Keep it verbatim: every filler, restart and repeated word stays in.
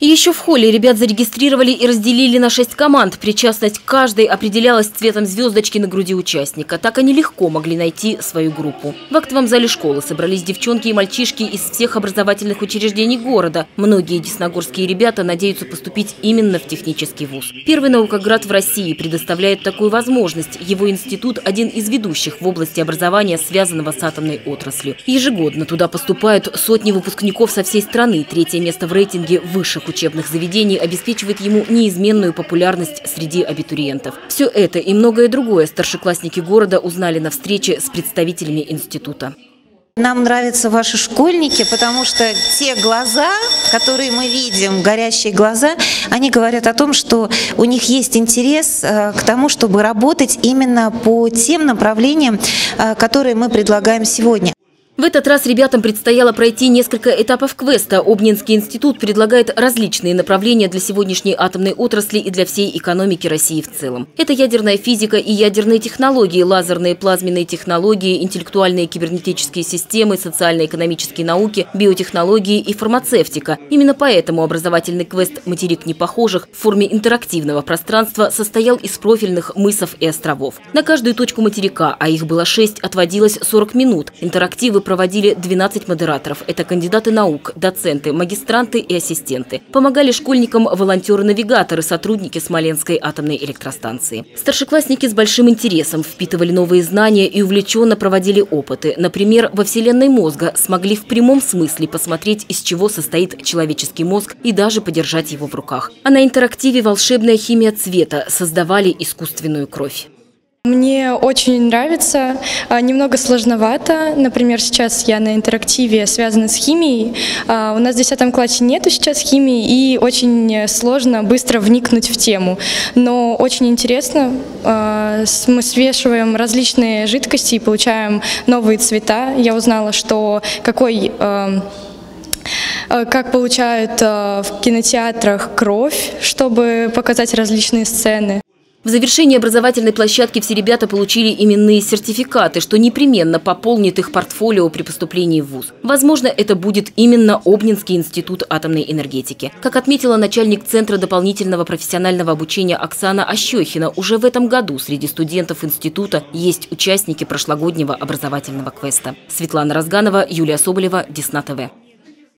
Еще в холле ребят зарегистрировали и разделили на шесть команд. Причастность к каждой определялась цветом звездочки на груди участника. Так они легко могли найти свою группу. В актовом зале школы собрались девчонки и мальчишки из всех образовательных учреждений города. Многие десногорские ребята надеются поступить именно в технический вуз. Первый наукоград в России предоставляет такую возможность. Его институт – один из ведущих в области образования, связанного с атомной отраслью. Ежегодно туда поступают сотни выпускников со всей страны. Третье место в рейтинге высших учебных заведений обеспечивает ему неизменную популярность среди абитуриентов. Все это и многое другое старшеклассники города узнали на встрече с представителями института. Нам нравятся ваши школьники, потому что те глаза, которые мы видим, горящие глаза, они говорят о том, что у них есть интерес к тому, чтобы работать именно по тем направлениям, которые мы предлагаем сегодня. В этот раз ребятам предстояло пройти несколько этапов квеста. Обнинский институт предлагает различные направления для сегодняшней атомной отрасли и для всей экономики России в целом. Это ядерная физика и ядерные технологии, лазерные плазменные технологии, интеллектуальные кибернетические системы, социально-экономические науки, биотехнологии и фармацевтика. Именно поэтому образовательный квест «Материк непохожих» в форме интерактивного пространства состоял из профильных мысов и островов. На каждую точку материка, а их было шесть, отводилось сорок минут. Интерактивы проводили двенадцать модераторов. Это кандидаты наук, доценты, магистранты и ассистенты. Помогали школьникам волонтеры-навигаторы, сотрудники Смоленской атомной электростанции. Старшеклассники с большим интересом впитывали новые знания и увлеченно проводили опыты. Например, во вселенной мозга смогли в прямом смысле посмотреть, из чего состоит человеческий мозг, и даже подержать его в руках. А на интерактиве «Волшебная химия цвета» создавали искусственную кровь. Мне очень нравится, немного сложновато. Например, сейчас я на интерактиве, связанной с химией. У нас в десятом классе нету сейчас химии, и очень сложно быстро вникнуть в тему. Но очень интересно. Мы смешиваем различные жидкости и получаем новые цвета. Я узнала, что какой... как получают в кинотеатрах кровь, чтобы показать различные сцены. В завершении образовательной площадки все ребята получили именные сертификаты, что непременно пополнит их портфолио при поступлении в вуз. Возможно, это будет именно Обнинский институт атомной энергетики. Как отметила начальник Центра дополнительного профессионального обучения Оксана Ощехина, уже в этом году среди студентов института есть участники прошлогоднего образовательного квеста. Светлана Разганова, Юлия Соболева, Десна ТВ.